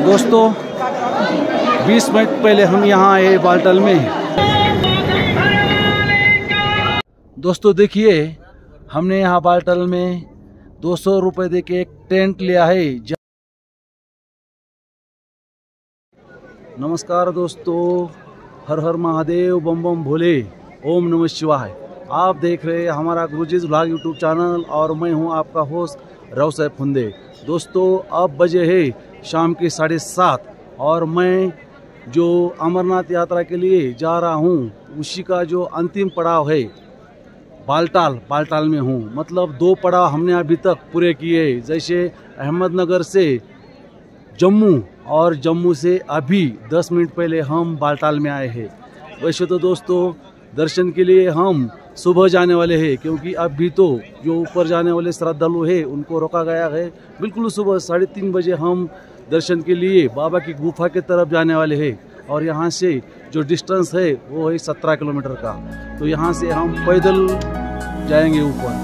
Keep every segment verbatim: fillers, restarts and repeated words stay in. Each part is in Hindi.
दोस्तों बीस मिनट पहले हम यहाँ आए बालटाल में। दोस्तों देखिए, हमने यहाँ बालटाल में दो सौ रुपये दे के एक टेंट लिया है। नमस्कार दोस्तों, हर हर महादेव, बम बम भोले, ओम नमः शिवाय। आप देख रहे हैं हमारा गुरुजीज व्लॉग यूट्यूब चैनल और मैं हूं आपका होस्ट राव साहब फुंदे। दोस्तों अब बजे है शाम के साढ़े सात और मैं जो अमरनाथ यात्रा के लिए जा रहा हूं उसी का जो अंतिम पड़ाव है बालटाल बालटाल में हूं। मतलब दो पड़ाव हमने अभी तक पूरे किए, जैसे अहमदनगर से जम्मू और जम्मू से अभी दस मिनट पहले हम बालटाल में आए हैं। वैसे तो दोस्तों दर्शन के लिए हम सुबह जाने वाले हैं, क्योंकि अभी तो जो ऊपर जाने वाले श्रद्धालु हैं उनको रोका गया है। बिल्कुल सुबह साढ़े तीन बजे हम दर्शन के लिए बाबा की गुफा की तरफ जाने वाले हैं और यहाँ से जो डिस्टेंस है वो है सत्रह किलोमीटर का। तो यहाँ से हम पैदल जाएंगे ऊपर।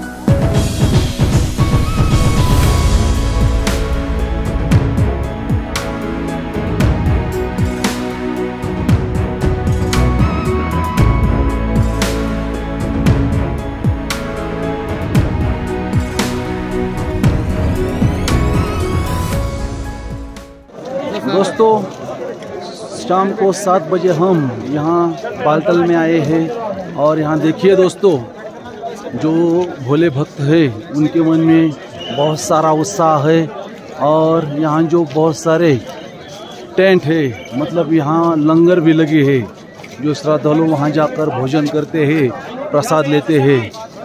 दोस्तों शाम को सात बजे हम यहाँ बालटाल में आए हैं और यहाँ देखिए दोस्तों, जो भोले भक्त है उनके मन में बहुत सारा उत्साह है और यहाँ जो बहुत सारे टेंट है, मतलब यहाँ लंगर भी लगे है, जो श्रद्धालु वहाँ जाकर भोजन करते हैं, प्रसाद लेते हैं।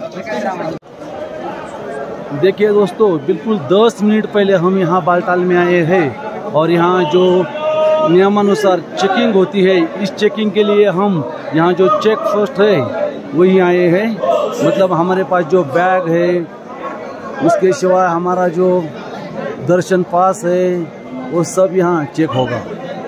देखिए दोस्तों, बिल्कुल दस मिनट पहले हम यहाँ बालटाल में आए हैं और यहाँ जो नियमानुसार चेकिंग होती है, इस चेकिंग के लिए हम यहाँ जो चेक पोस्ट है वही आए हैं। मतलब हमारे पास जो बैग है, उसके सिवाय हमारा जो दर्शन पास है वो सब यहाँ चेक होगा।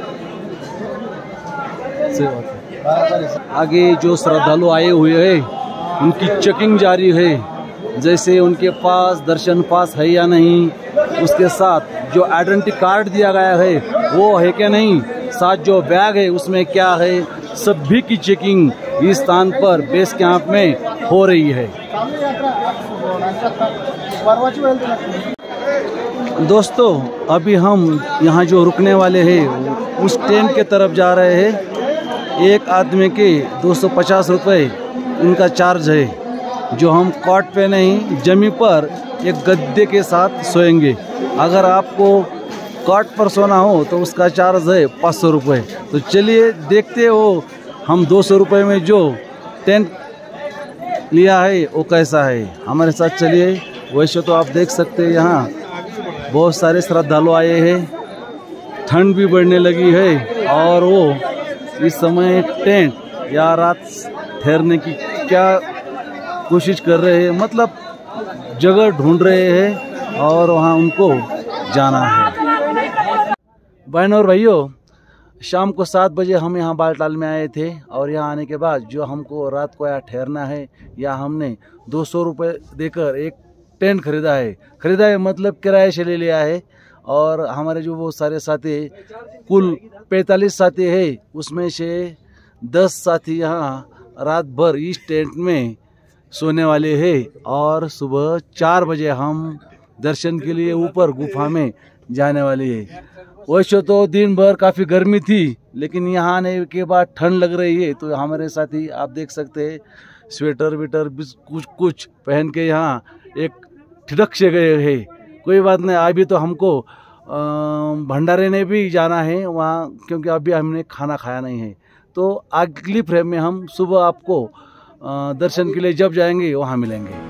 आगे जो श्रद्धालु आए हुए हैं उनकी चेकिंग जारी है, जैसे उनके पास दर्शन पास है या नहीं, उसके साथ जो आइडेंटिटी कार्ड दिया गया है वो है क्या नहीं, साथ जो बैग है उसमें क्या है, सभी की चेकिंग इस स्थान पर बेस कैंप में हो रही है। दोस्तों अभी हम यहाँ जो रुकने वाले हैं उस टेंट के तरफ जा रहे हैं। एक आदमी के दो सौ पचास रुपये इनका चार्ज है, जो हम कॉट पे नहीं जमीन पर एक गद्दे के साथ सोएंगे। अगर आपको कॉट पर सोना हो तो उसका चार्ज है पाँच सौ रुपये। तो चलिए देखते हो हम दो सौ रुपये में जो टेंट लिया है वो कैसा है, हमारे साथ चलिए। वैसे तो आप देख सकते हैं यहाँ बहुत सारे श्रद्धालु आए हैं, ठंड भी बढ़ने लगी है और वो इस समय टेंट या रात ठहरने की क्या कोशिश कर रहे हैं, मतलब जगह ढूंढ रहे हैं और वहाँ उनको जाना है। बहनों और भाइयों, शाम को सात बजे हम यहाँ बालटाल में आए थे और यहाँ आने के बाद जो हमको रात को यहाँ ठहरना है, या हमने दो सौ रुपये देकर एक टेंट खरीदा है। खरीदा है मतलब किराए से ले लिया है। और हमारे जो वो सारे साथी, कुल पैंतालीस साथी है, उसमें से दस साथी यहाँ रात भर इस टेंट में सोने वाले हैं और सुबह चार बजे हम दर्शन के लिए ऊपर गुफा में जाने वाले हैं। वैसे तो दिन भर काफ़ी गर्मी थी, लेकिन यहाँ आने के बाद ठंड लग रही है। तो हमारे साथी आप देख सकते हैं स्वेटर वेटर कुछ कुछ पहन के यहाँ एक ठिठक से गए हैं। कोई बात नहीं, अभी तो हमको भंडारे ने भी जाना है वहाँ, क्योंकि अभी हमने खाना खाया नहीं है। तो अगली फ्रेम में हम सुबह आपको दर्शन के लिए जब जाएंगे वहाँ मिलेंगे।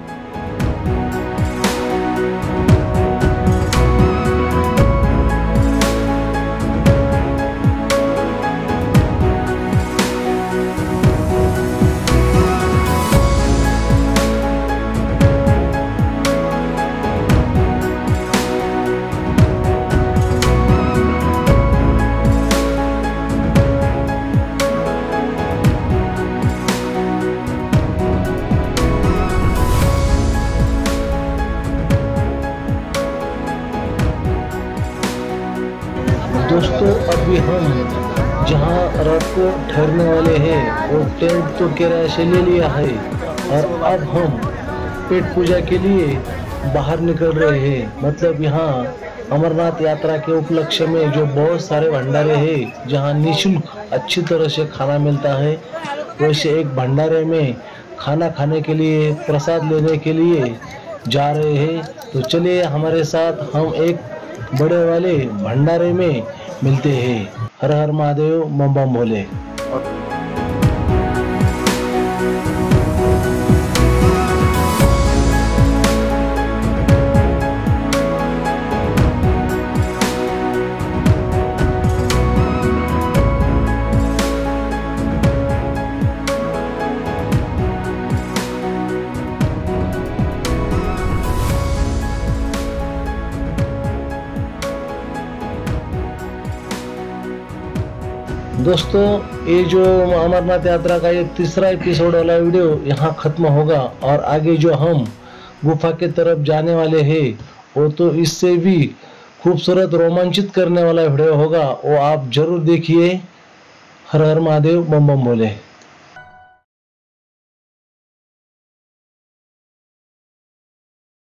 दोस्तों अभी हम जहां रात को ठहरने वाले हैं वो टेंट तो किराए से ले लिया है और अब हम पेट पूजा के लिए बाहर निकल रहे हैं। मतलब यहाँ अमरनाथ यात्रा के उपलक्ष्य में जो बहुत सारे भंडारे हैं जहाँ निःशुल्क अच्छी तरह से खाना मिलता है, वैसे एक भंडारे में खाना खाने के लिए प्रसाद लेने के लिए जा रहे हैं। तो चलिए हमारे साथ हम एक बड़े वाले भंडारे में मिलते हैं। हर हर महादेव, बम बम भोले। दोस्तों ये जो अमरनाथ यात्रा का ये तीसरा एपिसोड वाला वीडियो यहाँ खत्म होगा और आगे जो हम गुफा के तरफ जाने वाले हैं वो तो इससे भी खूबसूरत रोमांचित करने वाला वीडियो होगा, वो आप जरूर देखिए। हर हर महादेव, बम बम भोले।